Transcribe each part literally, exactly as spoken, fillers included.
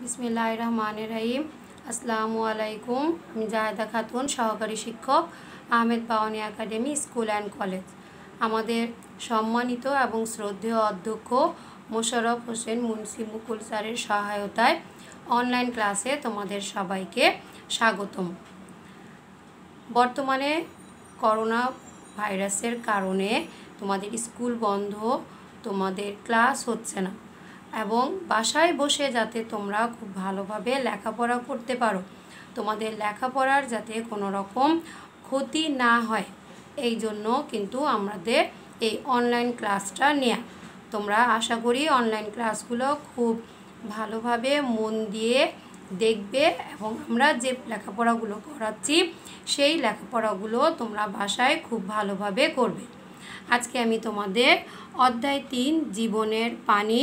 बिस्मिल्लाहिर रहमानिर रहीम। अस्सलामु आलैकुम। আমি জাহেদা খাতুন, সহকারী শিক্ষক, Ahmed Bawani academy school and college. আমাদের সম্মানিত এবং শ্রদ্ধেয় অধ্যক্ষ মোশাররফ হোসেন মুন্সি মুকুল স্যারের সহায়তায় অনলাইন ক্লাসে তোমাদের সবাইকে স্বাগতম। বর্তমানে করোনা ভাইরাসের কারণে তোমাদের স্কুল বন্ধ, তোমাদের ক্লাস হচ্ছে না এবং বাসায় বসে যাতে তোমরা খুব ভালোভাবে লেখাপড়া করতে পারো, তোমাদের লেখাপড়ার যাতে কোনো রকম ক্ষতি না হয়, এই জন্য কিন্তু আমাদের এই অনলাইন ক্লাসটা নেয়া। তোমরা আশা করি অনলাইন ক্লাসগুলো খুব ভালোভাবে মন দিয়ে দেখবে এবং আমরা যে লেখাপড়াগুলো করাচ্ছি সেই লেখাপড়াগুলো তোমরা বাসায় খুব ভালোভাবে করবে। আজকে আমি তোমাদের অধ্যায় তিন জীবনের পানি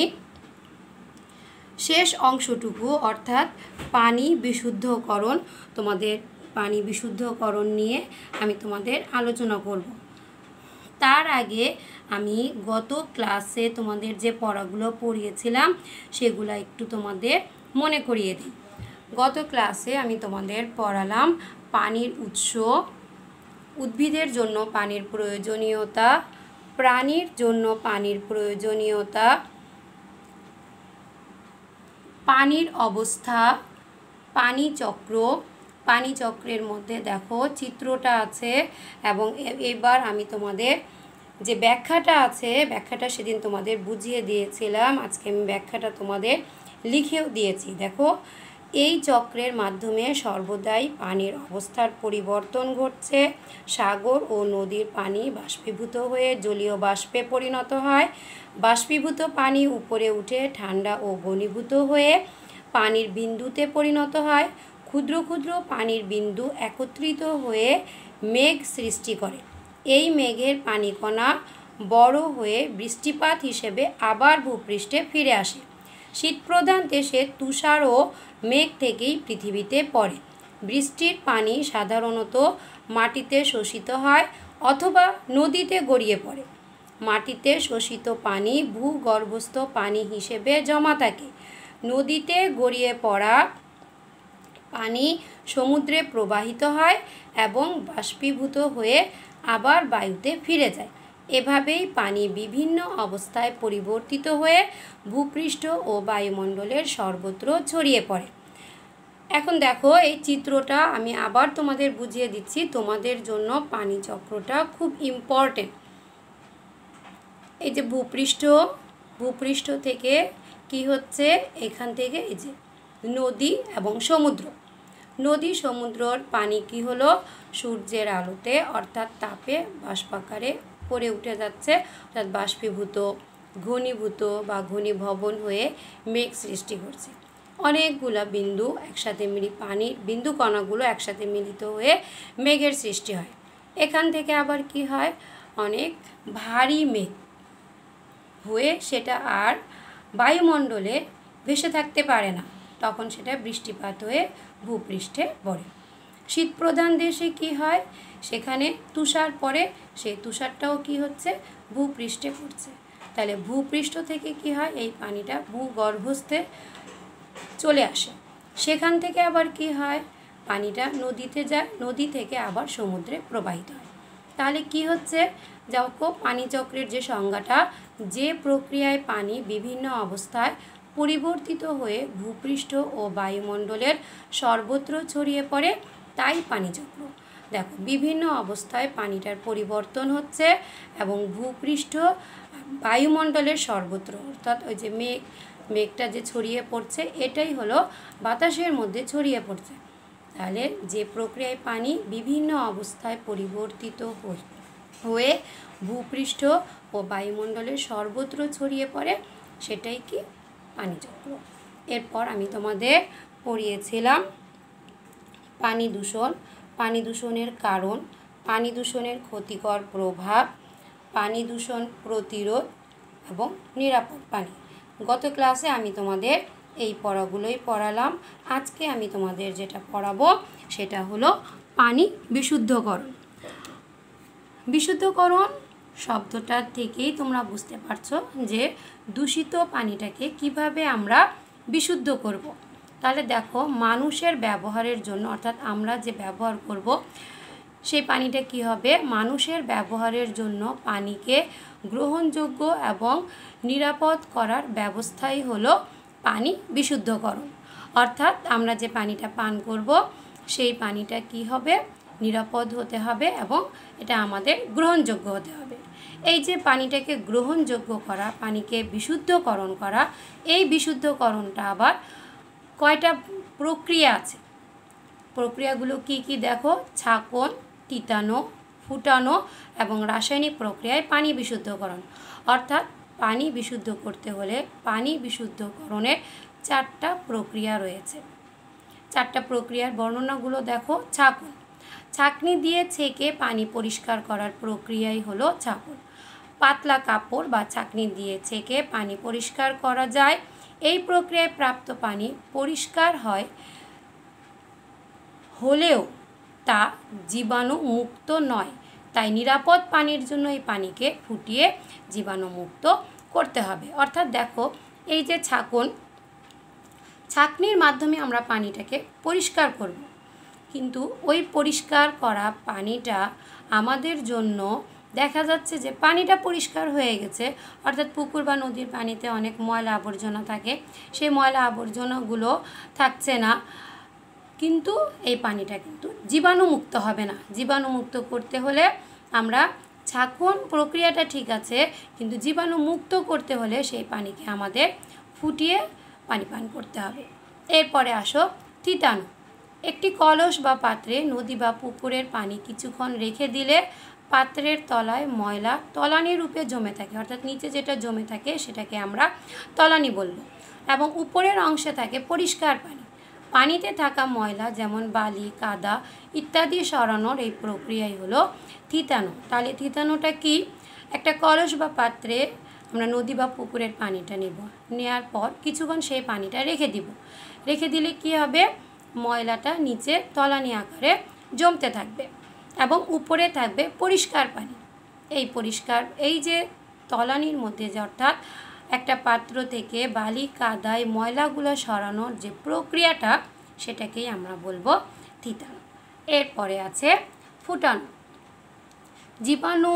শেষ অংশটুকু অর্থাৎ পানি বিশুদ্ধকরণ, তোমাদের পানি বিশুদ্ধকরণ নিয়ে আমি তোমাদের আলোচনা করব। তার আগে আমি গত ক্লাসে তোমাদের যে পড়াগুলো পড়িয়েছিলাম সেগুলো একটু তোমাদের মনে করিয়ে দিই। গত ক্লাসে আমি তোমাদের পড়ালাম পানির উৎস, উদ্ভিদের জন্য পানির প্রয়োজনীয়তা, প্রাণীর জন্য পানির প্রয়োজনীয়তা, পানির অবস্থা, পানি চক্র। পানি চক্রের মধ্যে দেখো চিত্রটা আছে এবং এবার আমি তোমাদের যে ব্যাখ্যাটা আছে ব্যাখ্যাটা সেদিন তোমাদের বুঝিয়ে দিয়েছিলাম, আজকে আমি ব্যাখ্যাটা তোমাদের লিখেও দিয়েছি। দেখো, এই চক্রের মাধ্যমে সর্বদাই পানির অবস্থার পরিবর্তন ঘটছে। সাগর ও নদীর পানি বাষ্পীভূত হয়ে জলীয় বাষ্পে পরিণত হয়। বাষ্পীভূত পানি উপরে উঠে ঠান্ডা ও ঘনীভূত হয়ে পানির বিন্দুতে পরিণত হয়। ক্ষুদ্র ক্ষুদ্র পানির বিন্দু একত্রিত হয়ে মেঘ সৃষ্টি করে। এই মেঘের পানিকণা বড় হয়ে বৃষ্টিপাত হিসেবে আবার ভূপৃষ্ঠে ফিরে আসে। শীতপ্রধান দেশে তুষার ও মেঘ থেকেই পৃথিবীতে পড়ে। বৃষ্টির পানি সাধারণত মাটিতে শোষিত হয় অথবা নদীতে গড়িয়ে পড়ে। মাটিতে শোষিত পানি ভূগর্ভস্থ পানি হিসেবে জমা থাকে। নদীতে গড়িয়ে পড়া পানি সমুদ্রে প্রবাহিত হয় এবং বাষ্পীভূত হয়ে আবার বায়ুতে ফিরে যায়। এভাবেই পানি বিভিন্ন অবস্থায় পরিবর্তিত হয়ে ভূপৃষ্ঠ ও বায়ুমণ্ডলের সর্বত্র ছড়িয়ে পড়ে। এখন দেখো, এই চিত্রটা আমি আবার তোমাদের বুঝিয়ে দিচ্ছি, তোমাদের জন্য পানি চক্রটা খুব ইম্পর্টেন্ট। এই যে ভূপৃষ্ঠ, ভূপৃষ্ঠ থেকে কি হচ্ছে, এখান থেকে এই যে নদী এবং সমুদ্র। নদী সমুদ্রর পানি কি হলো, সূর্যের আলোতে অর্থাৎ তাপে বাষ্পাকারে পড়ে উঠে যাচ্ছে, অর্থাৎ বাষ্পীভূত, ঘনীভূত বা ঘনীভবন হয়ে মেঘ সৃষ্টি করছে। অনেকগুলা বিন্দু একসাথে মিলি পানির বিন্দু কণাগুলো একসাথে মিলিত হয়ে মেঘের সৃষ্টি হয়। এখান থেকে আবার কি হয়, অনেক ভারী মেঘ হয়ে সেটা আর বায়ুমণ্ডলে ভেসে থাকতে পারে না, তখন সেটা বৃষ্টিপাত হয়ে ভূপৃষ্ঠে পড়ে। শীতপ্রধান দেশে কি হয়, সেখানে তুষার পড়ে, সেই তুষারটাও কি হচ্ছে, ভূপৃষ্ঠে পড়ছে। তাহলে ভূপৃষ্ঠ থেকে কি হয়, এই পানিটা ভূগর্ভস্থে চলে আসে। সেখান থেকে আবার কি হয়, পানিটা নদীতে যায়, নদী থেকে আবার সমুদ্রে প্রবাহিত হয়। তাহলে কি হচ্ছে, দেখো পানি চক্রের যে সংজ্ঞাটা, যে প্রক্রিয়ায় পানি বিভিন্ন অবস্থায় পরিবর্তিত হয়ে ভূপৃষ্ঠ ও বায়ুমণ্ডলের সর্বত্র ছড়িয়ে পড়ে, তাই পানিচক্র। দেখো, বিভিন্ন অবস্থায় পানিটার পরিবর্তন হচ্ছে এবং ভূপৃষ্ঠ বায়ুমণ্ডলের সর্বত্র, অর্থাৎ ওই যে মেঘ মেঘটা যে ছড়িয়ে পড়ছে এটাই হলো বাতাসের মধ্যে ছড়িয়ে পড়ছে। তাহলে যে প্রক্রিয়ায় পানি বিভিন্ন অবস্থায় পরিবর্তিত হয়ে ভূপৃষ্ঠ ও বায়ুমণ্ডলের সর্বত্র ছড়িয়ে পড়ে, সেটাই কি পানিচক্র। এরপর আমি তোমাদের পড়িয়েছিলাম পানি দূষণ, পানি দূষণের কারণ, পানি দূষণের ক্ষতিকর প্রভাব, পানি দূষণ প্রতিরোধ এবং নিরাপদ পানি। গত ক্লাসে আমি তোমাদের এই পড়াগুলোই পড়ালাম। আজকে আমি তোমাদের যেটা পড়াবো সেটা হলো পানি বিশুদ্ধকরণ। বিশুদ্ধকরণ শব্দটার থেকেই তোমরা বুঝতে পারছো যে দূষিত পানিটাকে কিভাবে আমরা বিশুদ্ধ করব। তাহলে দেখো মানুষের ব্যবহারের জন্য অর্থাৎ আমরা যে ব্যবহার করব সেই পানিটা কি হবে, মানুষের ব্যবহারের জন্য পানিকে গ্রহণযোগ্য এবং নিরাপদ করার ব্যবস্থাই হলো পানি বিশুদ্ধকরণ। অর্থাৎ আমরা যে পানিটা পান করব সেই পানিটা কি হবে, নিরাপদ হতে হবে এবং এটা আমাদের গ্রহণযোগ্য হতে হবে। এই যে পানিটাকে গ্রহণযোগ্য করা, পানিকে বিশুদ্ধকরণ করা, এই বিশুদ্ধকরণটা আবার কয়টা প্রক্রিয়া আছে। প্রক্রিয়াগুলো কি কি দেখো, ছাঁকন, তিতানো, ফুটানো এবং রাসায়নিক প্রক্রিয়ায় পানি বিশুদ্ধকরণ। অর্থাৎ পানি বিশুদ্ধ করতে হলে পানি বিশুদ্ধকরণের চারটা প্রক্রিয়া রয়েছে। চারটা প্রক্রিয়ার বর্ণনাগুলো দেখো। ছাঁকন, ছাঁকনি দিয়ে ছেঁকে পানি পরিষ্কার করার প্রক্রিয়াই হলো ছাঁকন। পাতলা কাপড় বা ছাঁকনি দিয়ে ছেঁকে পানি পরিষ্কার করা যায়। এই প্রক্রিয়ায় প্রাপ্ত পানি পরিষ্কার হয় হলেও তা জীবাণুমুক্ত নয়, তাই নিরাপদ পানির জন্য এই পানিকে ফুটিয়ে জীবাণুমুক্ত করতে হবে। অর্থাৎ দেখো এই যে ছাঁকন, ছাঁকনির মাধ্যমে আমরা পানিটাকে পরিষ্কার করব, কিন্তু ওই পরিষ্কার করা পানিটা আমাদের জন্য দেখা যাচ্ছে যে পানিটা পরিষ্কার হয়ে গেছে, অর্থাৎ পুকুর বা নদীর পানিতে অনেক ময়লা আবর্জনা থাকে, সেই ময়লা আবর্জনাগুলো থাকছে না, কিন্তু এই পানিটা কিন্তু জীবাণুমুক্ত হবে না। জীবাণুমুক্ত করতে হলে আমরা ছাঁকন প্রক্রিয়াটা ঠিক আছে, কিন্তু জীবাণুমুক্ত করতে হলে সেই পানিকে আমাদের ফুটিয়ে পানি পান করতে হবে। এরপরে আসো তিতানো। একটি কলস বা পাত্রে নদী বা পুকুরের পানি কিছুক্ষণ রেখে দিলে পাত্রের তলায় ময়লা তলানি রূপে জমে থাকে, অর্থাৎ নিচে যেটা জমে থাকে সেটাকে আমরা তলানি বলবো, এবং উপরের অংশে থাকে পরিষ্কার পানি। পানিতে থাকা ময়লা যেমন বালি, কাদা ইত্যাদি সরানোর এই প্রক্রিয়াই হলো থিতানো। তাহলে থিতানোটা কি, একটা কলস বা পাত্রে আমরা নদী বা পুকুরের পানিটা নেব, নেওয়ার পর কিছুক্ষণ সেই পানিটা রেখে দিব। রেখে দিলে কি হবে, ময়লাটা নিচে তলানি আকারে জমতে থাকবে এবং উপরে থাকবে পরিষ্কার পানি। এই পরিষ্কার এই যে তলানির মধ্যে যে অর্থাৎ একটা পাত্র থেকে বালি, কাদায় ময়লাগুলো সরানোর যে প্রক্রিয়াটা সেটাকেই আমরা বলবো থিতানো। এরপরে আছে ফুটানো। জীবাণু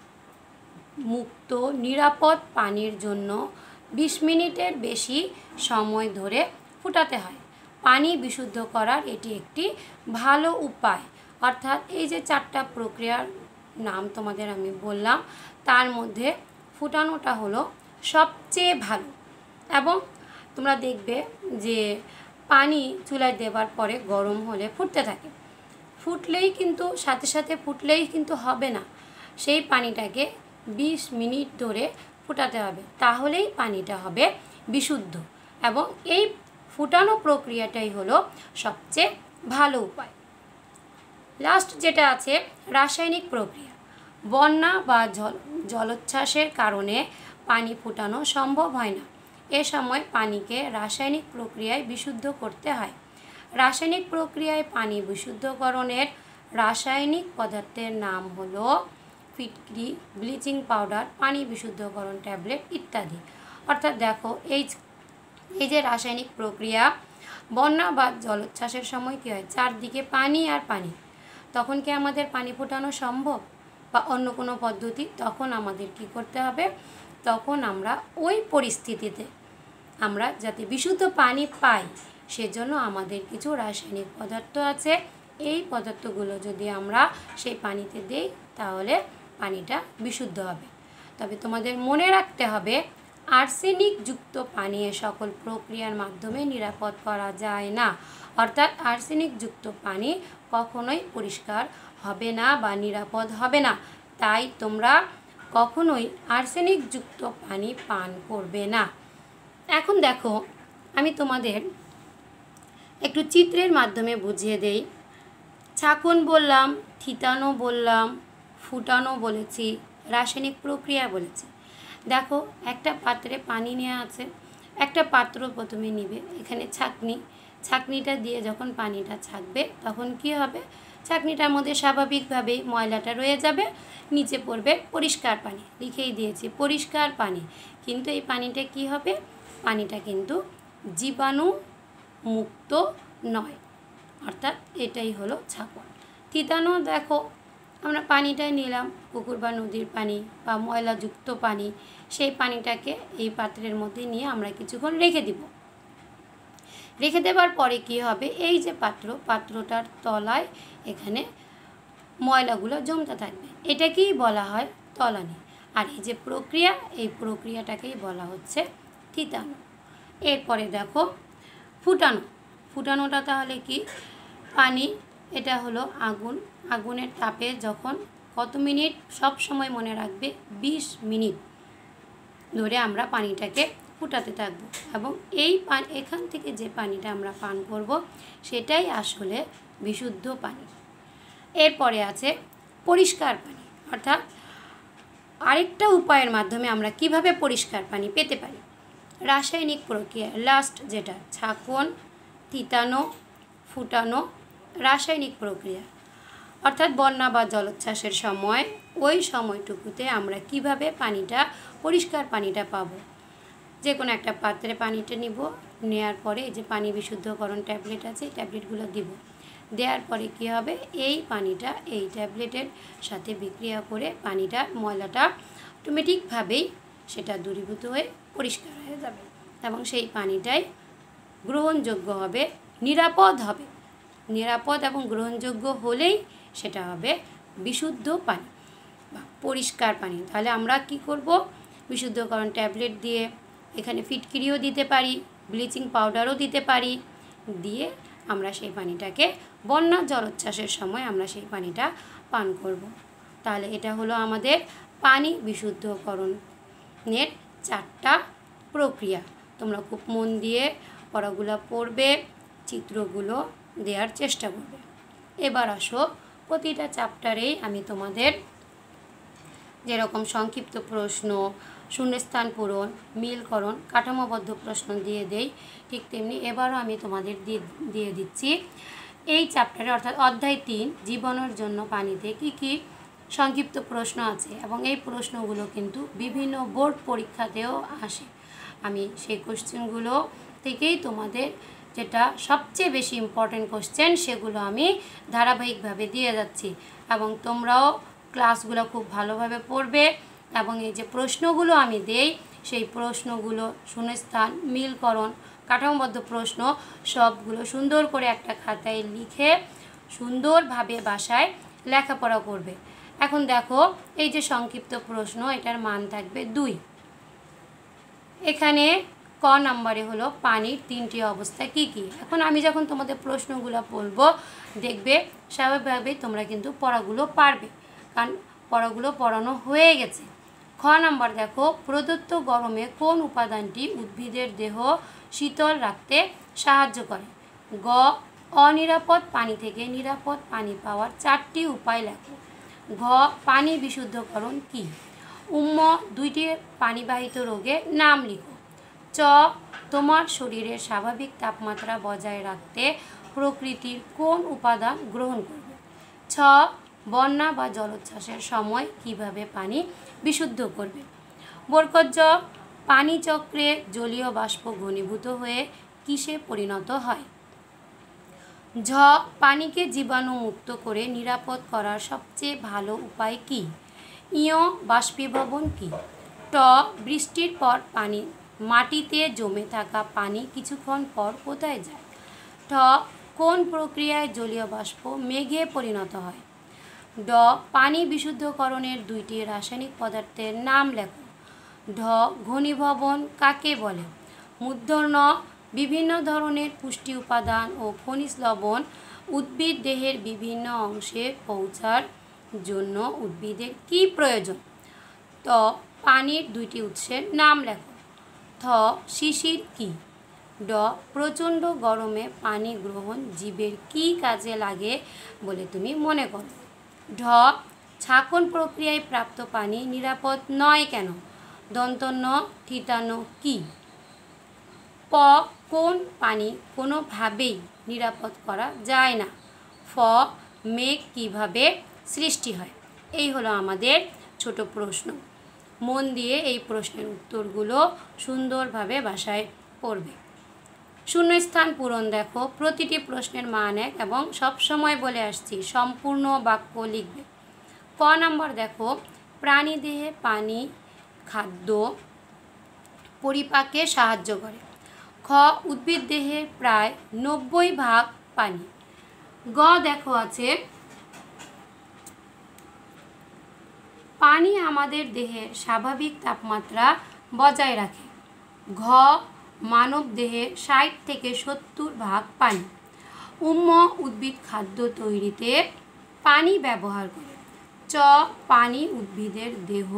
মুক্ত নিরাপদ পানির জন্য বিশ মিনিটের বেশি সময় ধরে ফুটাতে হয়। পানি বিশুদ্ধ করার এটি একটি ভালো উপায়। অর্থাৎ এই যে চারটা প্রক্রিয়ার নাম তোমাদের আমি বললাম, তার মধ্যে ফুটানোটা হলো সবচেয়ে ভালো। এবং তোমরা দেখবে যে পানি চুলায় দেওয়ার পরে গরম হলে ফুটতে থাকে, ফুটলেই কিন্তু সাথে সাথে ফুটলেই কিন্তু হবে না, সেই পানিটাকে বিশ মিনিট ধরে ফুটাতে হবে, তাহলেই পানিটা হবে বিশুদ্ধ। এবং এই ফুটানো প্রক্রিয়াটাই হলো সবচেয়ে ভালো উপায়। লাস্ট যেটা আছে রাসায়নিক প্রক্রিয়া। বন্যা বা জল জলোচ্ছ্বাসের কারণে পানি ফুটানো সম্ভব হয় না, এ সময় পানিকে রাসায়নিক প্রক্রিয়ায় বিশুদ্ধ করতে হয়। রাসায়নিক প্রক্রিয়ায় পানি বিশুদ্ধকরণের রাসায়নিক পদার্থের নাম হলো ফিটকিরি, ব্লিচিং পাউডার, পানি বিশুদ্ধকরণ ট্যাবলেট ইত্যাদি। অর্থাৎ দেখো এই এই যে রাসায়নিক প্রক্রিয়া, বন্যা বা জলোচ্ছ্বাসের সময় কী হয়, চারদিকে পানি আর পানি, তখন কি আমাদের পানি ফোটানো সম্ভব বা অন্য কোনো পদ্ধতি? তখন আমাদের কি করতে হবে, তখন আমরা ওই পরিস্থিতিতে আমরা যাতে বিশুদ্ধ পানি পাই সেজন্য আমাদের কিছু রাসায়নিক পদার্থ আছে, এই পদার্থগুলো যদি আমরা সেই পানিতে দিই তাহলে পানিটা বিশুদ্ধ হবে। তবে তোমাদের মনে রাখতে হবে আর্সেনিক যুক্ত পানি সকল প্রক্রিয়ার মাধ্যমে নিরাপদ করা যায় না, অর্থাৎ আর্সেনিক যুক্ত পানি কখনোই পরিষ্কার হবে না বা নিরাপদ হবে না, তাই তোমরা কখনোই আর্সেনিক যুক্ত পানি পান করবে না। এখন দেখো আমি তোমাদের একটু চিত্রের মাধ্যমে বুঝিয়ে দেই। ছাঁকন বললাম, থিতানো বললাম, ফুটানো বলেছি, রাসায়নিক প্রক্রিয়া বলেছি। দেখো একটা পাত্রে পানি নেওয়া আছে, একটা পাত্র প্রথমে নিবে, এখানে ছাঁকনি, ছাঁকনিটা দিয়ে যখন পানিটা ছাঁকবে তখন কি হবে, ছাঁকনিটার মধ্যে স্বাভাবিকভাবেই ময়লাটা রয়ে যাবে, নিচে পড়বে পরিষ্কার পানি, লিখেই দিয়েছি পরিষ্কার পানি। কিন্তু এই পানিটা কি হবে, পানিটা কিন্তু জীবাণু মুক্ত নয়, অর্থাৎ এটাই হলো ছাঁকন। থিতানো দেখো আমরা পানিটা নিলাম, পুকুর বা নদীর পানি বা ময়লাযুক্ত পানি, সেই পানিটাকে এই পাত্রের মধ্যে নিয়ে আমরা কিছুক্ষণ রেখে দিব। রেখে দেওয়ার পরে কি হবে, এই যে পাত্র, পাত্রটার তলায় এখানে ময়লাগুলো জমতে থাকবে, এটাকেই বলা হয় তলানি। আর এই যে প্রক্রিয়া, এই প্রক্রিয়াটাকেই বলা হচ্ছে থিতানো। এরপরে দেখো ফুটানো। ফুটানোটা তাহলে কি, পানি এটা হলো আগুন, আগুনের তাপে যখন কত মিনিট, সব সময় মনে রাখবে বিশ মিনিট ধরে আমরা পানিটাকে ফুটাতে থাকবো, এবং এই পান এখান থেকে যে পানিটা আমরা পান করব সেটাই আসলে বিশুদ্ধ পানি। এরপরে আছে পরিষ্কার পানি, অর্থাৎ আরেকটা উপায়ের মাধ্যমে আমরা কিভাবে পরিষ্কার পানি পেতে পারি। রাসায়নিক প্রক্রিয়া, লাস্ট যেটা ছাঁকন, থিতানো, ফুটানো, রাসায়নিক প্রক্রিয়া, অর্থাৎ বন্যা বা জলোচ্ছ্বাসের সময় ওই সময়টুকুতে আমরা কিভাবে পানিটা, পরিষ্কার পানিটা পাবো। যে কোনো একটা পাত্রে পানিটা নিব, নেওয়ার পরে এই যে পানি বিশুদ্ধকরণ ট্যাবলেট আছে, এই ট্যাবলেটগুলো দিব, দেওয়ার পরে কি হবে, এই পানিটা এই ট্যাবলেটের সাথে বিক্রিয়া করে পানিটা, ময়লাটা অটোমেটিকভাবেই সেটা দূরীভূত হয়ে পরিষ্কার হয়ে যাবে, এবং সেই পানিটাই গ্রহণযোগ্য হবে, নিরাপদ হবে। নিরাপদ এবং গ্রহণযোগ্য হলেই সেটা হবে বিশুদ্ধ পানি বা পরিষ্কার পানি। তাহলে আমরা কি করব, বিশুদ্ধকরণ ট্যাবলেট দিয়ে, এখানে ফিটকিরিও দিতে পারি, ব্লিচিং পাউডারও দিতে পারি, দিয়ে আমরা সেই পানিটাকে বন্যা জলোচ্ছ্বাসের সময় আমরা সেই পানিটা পান করব। তাহলে এটা হলো আমাদের পানি বিশুদ্ধকরণের চারটা প্রক্রিয়া। তোমরা খুব মন দিয়ে পড়াগুলো পড়বে, চিত্রগুলো দেওয়ার চেষ্টা করবে। এবার আসো, প্রতিটা চ্যাপ্টারেই আমি তোমাদের যেরকম সংক্ষিপ্ত প্রশ্ন, শূন্যস্থান পূরণ, মিলকরণ, কাঠামোবদ্ধ প্রশ্ন দিয়ে দেই, ঠিক তেমনি এবারও আমি তোমাদের দিয়ে দিচ্ছি এই চ্যাপ্টারে, অর্থাৎ অধ্যায় তিন জীবনের জন্য পানিতে কি কি সংক্ষিপ্ত প্রশ্ন আছে, এবং এই প্রশ্নগুলো কিন্তু বিভিন্ন বোর্ড পরীক্ষাতেও আসে। আমি সেই কোশ্চেনগুলো থেকেই তোমাদের যেটা সবচেয়ে বেশি ইম্পর্টেন্ট কোশ্চেন সেগুলো আমি ধারাবাহিকভাবে দিয়ে যাচ্ছি, এবং তোমরাও ক্লাসগুলো খুব ভালোভাবে পড়বে, এবং এই যে প্রশ্নগুলো আমি দেই সেই প্রশ্নগুলো শূন্যস্থান, মিলকরণ, কাঠামোবদ্ধ প্রশ্ন সবগুলো সুন্দর করে একটা খাতায় লিখে সুন্দরভাবে বাসায় লেখাপড়া করবে। এখন দেখো এই যে সংক্ষিপ্ত প্রশ্ন, এটার মান থাকবে দুই। এখানে ক নম্বরে হলো পানির তিনটি অবস্থা কি কি। এখন আমি যখন তোমাদের প্রশ্নগুলো বলবো দেখবে স্বাভাবিকভাবেই তোমরা কিন্তু পড়াগুলো পারবে, কারণ পড়াগুলো পড়ানো হয়ে গেছে। খ নম্বর দেখো, প্রদত্ত গরমে কোন উপাদানটি উদ্ভিদের দেহ শীতল রাখতে সাহায্য করে। গ, অনিরাপদ পানি থেকে নিরাপদ পানি পাওয়ার চারটি উপায় লেখো। ঘ, পানি বিশুদ্ধকরণ কি। উম্ম, দুইটি পানিবাহিত রোগের নাম লিখো। চ, তোমার শরীরের স্বাভাবিক তাপমাত্রা বজায় রাখতে প্রকৃতির কোন উপাদান গ্রহণ করবে। ছ, বন্যা বা জলোচ্ছ্বাসের সময় কিভাবে পানি বিশুদ্ধ করবে। বরকত জ, পানি চক্রে জলীয় বাষ্প ঘনীভূত হয়ে কিসে পরিণত হয়। ঝ, পানিকে জীবাণুমুক্ত করে নিরাপদ করার সবচেয়ে ভালো উপায় কি। ইয়, বাষ্পীভবন কি। ট, বৃষ্টির পর পানি মাটিতে জমে থাকা পানি কিছুক্ষণ পর কোথায় যায়। ঠ, কোন প্রক্রিয়ায় জলীয় বাষ্প মেঘে পরিণত হয়। ড, পানি বিশুদ্ধকরণের দুইটি রাসায়নিক পদার্থের নাম লেখো। ঢ, ঘনীভবন কাকে বলে। মূর্ধন্য, বিভিন্ন ধরনের পুষ্টি উপাদান ও খনিজ লবণ উদ্ভিদ দেহের বিভিন্ন অংশে পৌঁছার জন্য উদ্ভিদের কি প্রয়োজন। ত, পানির দুইটি উৎসের নাম লেখো। থ, শিশির কি। ড, প্রচণ্ড গরমে পানি গ্রহণ জীবের কি কাজে লাগে বলে তুমি মনে করো। ঢ, ছাঁকন প্রক্রিয়ায় প্রাপ্ত পানি নিরাপদ নয় কেন। দন্তন্য থিতানো কি। প, কোন পানি কোনোভাবেই নিরাপদ করা যায় না। ফ, মেঘ কিভাবে সৃষ্টি হয়। এই হলো আমাদের ছোট প্রশ্ন। মন দিয়ে এই প্রশ্নের উত্তরগুলো সুন্দরভাবে বাসায় পড়বে। শূন্যস্থান পূরণ দেখো, প্রতিটি প্রশ্নের মান এক এবং সবসময় বলে আসছি সম্পূর্ণ বাক্য লিখবে। ক নাম্বার দেখো, প্রাণীদেহে পানি খাদ্য পরিপাকে সাহায্য করে। খ, উদ্ভিদ দেহের প্রায় নব্বই ভাগ পানি। গ দেখো আছে, পানি আমাদের দেহের স্বাভাবিক তাপমাত্রা বজায় রাখে। ঘ, মানব দেহে ষাট থেকে সত্তর ভাগ পানি। উম্ম, উদ্ভিদ খাদ্য তৈরিতে পানি ব্যবহার করে। চ, পানি উদ্ভিদের দেহ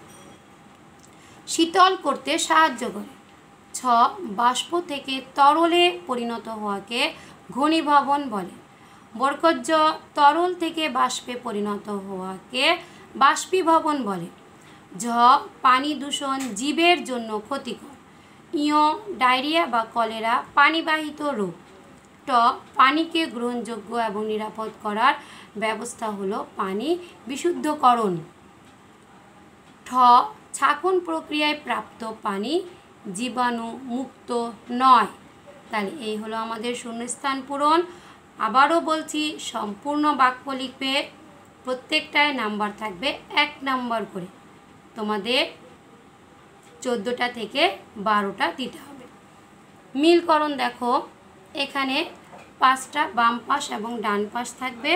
শীতল করতে সাহায্য করে। ছ, বাষ্প থেকে তরলে পরিণত হওয়াকে ঘনীভবন বলে। বরকজ, তরল থেকে বাষ্পে পরিণত হওয়াকে বাষ্পীভবন বলে। ঝ, পানি দূষণ জীবের জন্য ক্ষতিকর। ইয়, ডায়রিয়া বা কলেরা পানিবাহিত রোগ। ট, পানিকে গ্রহণযোগ্য এবং নিরাপদ করার ব্যবস্থা হলো পানি বিশুদ্ধকরণ। ঠ, ছাঁকন প্রক্রিয়ায় প্রাপ্ত পানি জীবাণু মুক্ত নয়। তাহলে এই হলো আমাদের শূন্যস্থান পূরণ। আবারও বলছি, সম্পূর্ণ বাক্য লিখবে, প্রত্যেকটায় নাম্বার থাকবে এক নাম্বার করে। তোমাদের চোদ্দোটা থেকে বারোটা দিতে হবে। মিলকরণ দেখো, এখানে পাঁচটা বাম পাশ এবং ডান পাশ থাকবে।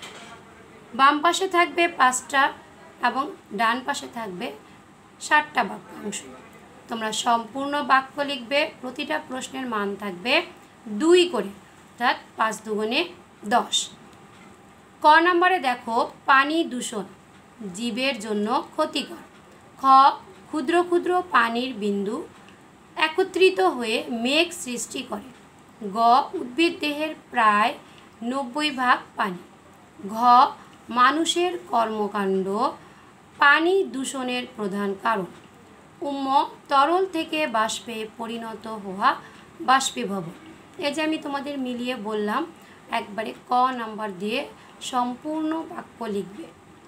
বাম পাশে থাকবে পাঁচটা এবং ডান পাশে থাকবে ষাটটা বাক্যাংশ। তোমরা সম্পূর্ণ বাক্য লিখবে, প্রতিটা প্রশ্নের মান থাকবে দুই করে, অর্থাৎ পাঁচ দুগুণে দশ। ক নম্বরে দেখো, পানি দূষণ জীবের জন্য ক্ষতিকর। খ, ক্ষুদ্র ক্ষুদ্র পানির বিন্দু একত্রিত হয়ে মেঘ সৃষ্টি করে। গ, উদ্ভিদ দেহের প্রায় নব্বই ভাগ পানি। ঘ, মানুষের কর্মকাণ্ড পানি দূষণের প্রধান কারণ। উম্ম, তরল থেকে বাষ্পে পরিণত হওয়া বাষ্পীভবন। এই যে আমি তোমাদের মিলিয়ে বললাম, একবারে ক নাম্বার দিয়ে সম্পূর্ণ বাক্য লিখবে।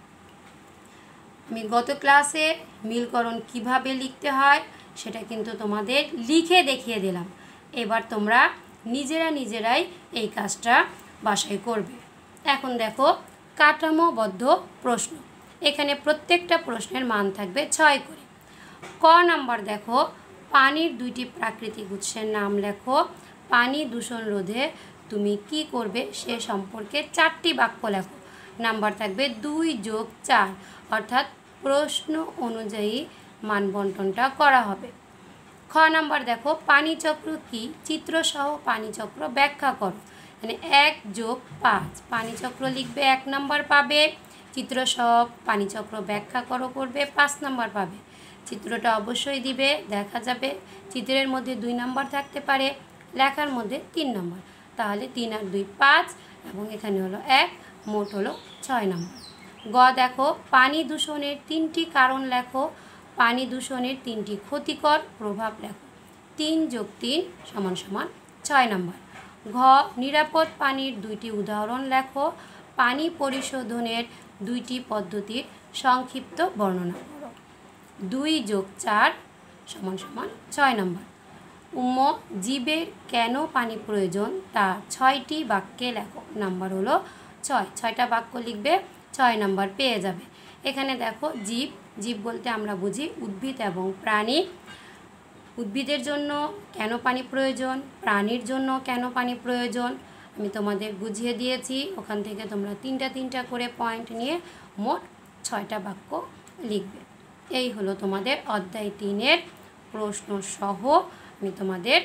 আমি গত ক্লাসে মিলকরণ কিভাবে লিখতে হয় সেটা কিন্তু তোমাদের লিখে দেখিয়ে দিলাম। এবার তোমরা নিজেরা নিজেরাই এই কাজটা বাসায় করবে। এখন দেখো কাঠামোবদ্ধ প্রশ্ন, এখানে প্রত্যেকটা প্রশ্নের মান থাকবে ছয় করে। ক নাম্বার দেখো, পানির দুইটি প্রাকৃতিক উৎসের নাম লেখো। পানি দূষণ রোধে তুমি কি করবে সে সম্পর্কে চারটি বাক্য লেখো। নাম্বার থাকবে দুই যোগ চার, অর্থাৎ প্রশ্ন অনুযায়ী মান বন্টনটা করা হবে। খ নাম্বার দেখো, পানিচক্র কি, চিত্রসহ পানিচক্র ব্যাখ্যা করো। মানে এক যোগ পাঁচ, পানিচক্র লিখবে এক নাম্বার পাবে, চিত্রসহ পানিচক্র ব্যাখ্যা করো করবে পাঁচ নাম্বার পাবে। চিত্রটা অবশ্যই দিবে, দেখা যাবে চিত্রের মধ্যে দুই নাম্বার থাকতে পারে, লেখার মধ্যে তিন নাম্বার, তাহলে তিন আর দুই পাঁচ এবং এখানে হলো এক, মোট হলো ছয় নাম্বার। গ দেখো, পানি দূষণের তিনটি কারণ লেখো। পানি দূষণের তিনটি ক্ষতিকর প্রভাব লেখো। তিন যোগ তিন সমান সমান ছয় নাম্বার। ঘ, নিরাপদ পানির দুইটি উদাহরণ লেখো। পানি পরিশোধনের দুইটি পদ্ধতির সংক্ষিপ্ত বর্ণনা করো। দুই যোগ চার সমান সমান ছয় নাম্বার। উম্ম, জীবের কেন পানি প্রয়োজন তা ছয়টি বাক্যে লেখো। নাম্বার হলো ছয়, ছয়টা বাক্য লিখবে, ছয় নাম্বার পেয়ে যাবে। এখানে দেখো জীব, জীব বলতে আমরা বুঝি উদ্ভিদ এবং প্রাণী। উদ্ভিদের জন্য কেন পানি প্রয়োজন, প্রাণীর জন্য কেন পানি প্রয়োজন আমি তোমাদের বুঝিয়ে দিয়েছি। ওখান থেকে তোমরা তিনটা তিনটা করে পয়েন্ট নিয়ে মোট ছয়টা বাক্য লিখবে। এই হলো তোমাদের অধ্যায় তিনের প্রশ্ন সহ আমি তোমাদের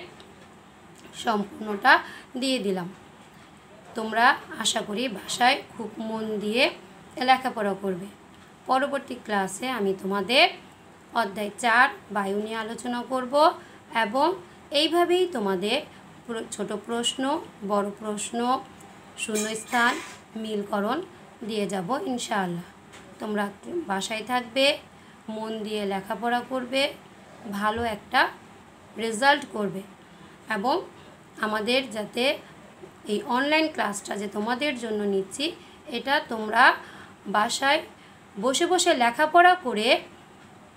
সম্পূর্ণটা দিয়ে দিলাম। তোমরা আশা করি বাসায় খুব মন দিয়ে লেখাপড়া করবে। পরবর্তী ক্লাসে আমি তোমাদের অধ্যায় চার বায়ু নিয়ে আলোচনা করব এবং এইভাবেই তোমাদের ছোট প্রশ্ন, বড় প্রশ্ন, শূন্যস্থান, মিলকরণ দিয়ে যাব ইনশাআল্লাহ। তোমরা বাসায় থাকবে, মন দিয়ে লেখাপড়া করবে, ভালো একটা রেজাল্ট করবে এবং আমাদের যাতে এই অনলাইন ক্লাসটা যে তোমাদের জন্য নিচ্ছি এটা তোমরা বাসায় বসে বসে লেখাপড়া করে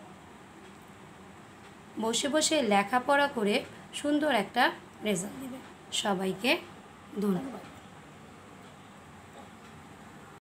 বসে বসে লেখাপড়া করে সুন্দর একটা রেজাল্ট দেবে। সবাইকে ধন্যবাদ।